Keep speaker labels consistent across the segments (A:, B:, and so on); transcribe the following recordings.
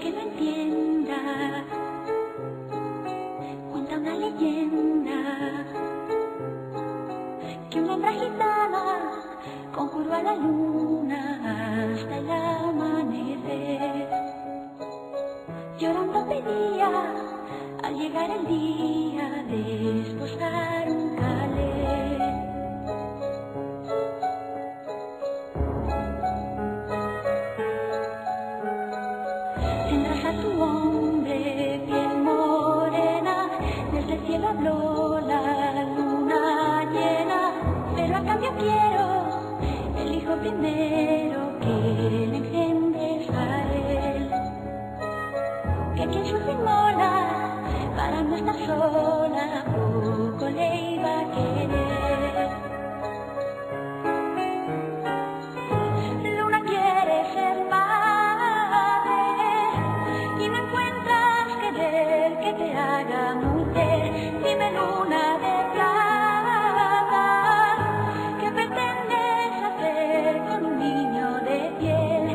A: que no entienda, cuenta una leyenda que una hembra gitana conjuró a la luna hasta el amanecer. Llorando pedía al llegar el día desposar un calé. Tendrás a tu hombre piel morena, desde el cielo habló la luna llena, pero a cambio quiero el hijo primero que le engendres a él. Que quien su mola para no estar sola poco le iba a querer. Luna quiere ser madre y no encuentras querer que te haga mujer. Dime, luna de plata, ¿qué pretendes hacer con un niño de piel?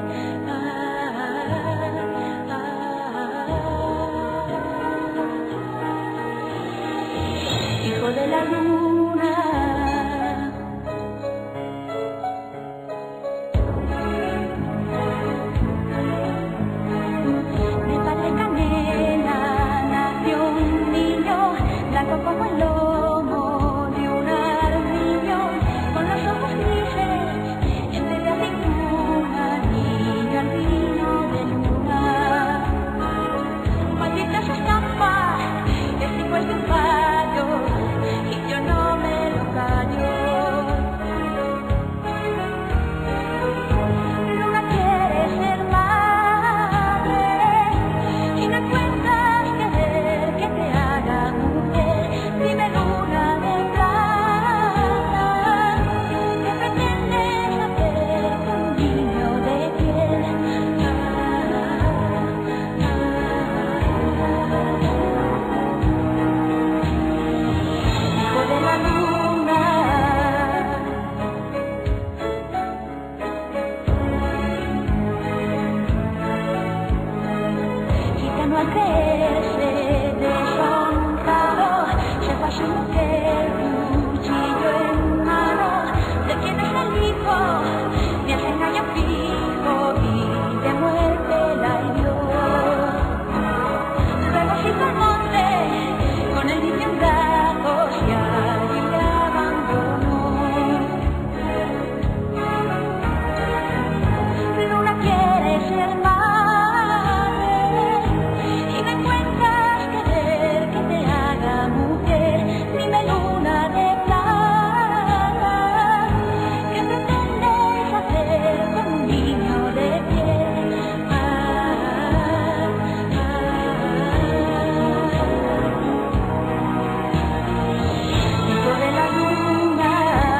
A: Hijo de la luna, de padre canela nació un niño, blanco como el lomo de un armiño, con los ojos grises, en vez de aceituna, niño albino de luna. Maldita su estampa, es igual que un fallo, y yo no me lo callo. Luna quiere ser madre y no encuentras querer que te haga mujer. Dime, luna de plata, ¿qué pretendes hacer con un niño de piel? Hijo de la luna, gitano al creerse deshonrado, se fue a su mujer, cuchillo en mano. ¿De quién es el hijo? Me hace engaño fijo y de muerte la hirió. Luego se hizo al monte con el niño en brazos y allí le abandonó. Luna quiere ser madre y no encuentras querer que te haga mujer. Dime, luna de plata, ¿qué pretendes hacer con un niño de piel? Hijo de la luna,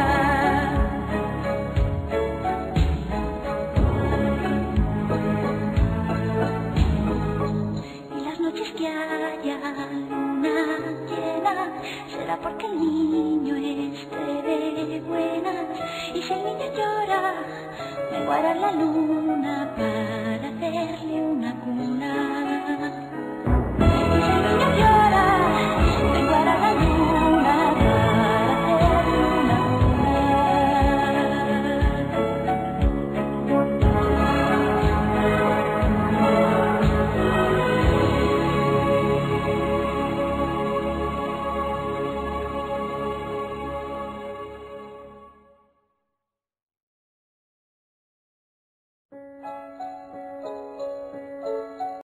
A: y las noches que haya luna llena será porque el niño esté de buenas. Y si el niño llora, me guarda la luna para hacerle una cuna.